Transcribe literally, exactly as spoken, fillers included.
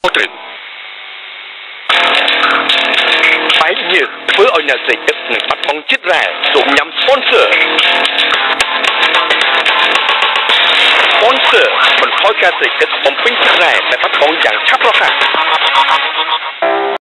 ត្រូវបែកញើសធ្វើឲ្យអ្នកសេទឹកនឹងបាត់បង់ចិត្តរ៉ែសូមញ៉ាំ sponsor sponsor បន្ថយការសេទឹកបំពេញចិត្តរ៉ែតែបាត់បង់យ៉ាងឆាប់រហ័ស